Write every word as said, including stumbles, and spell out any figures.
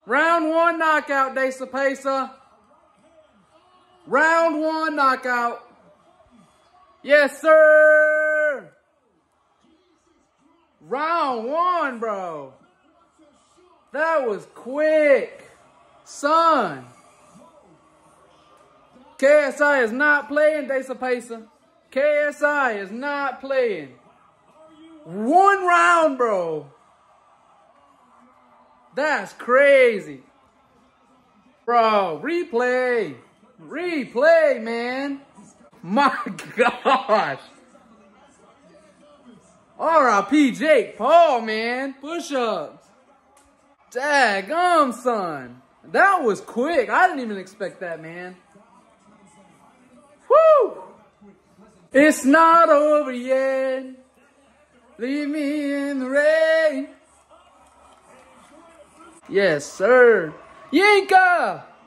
Round one knockout, Timatyhe. Round one knockout. Yes, sir. Round one, bro. That was quick. Son. K S I is not playing, Timatyhe. K S I is not playing. One round, bro. That's crazy. Bro, replay. Replay, man. My gosh. R I P Jake Paul, man. Push-ups. Daggum, son. That was quick. I didn't even expect that, man. Woo! It's not over yet. Leave me in the rain. Yes, sir. Yinka!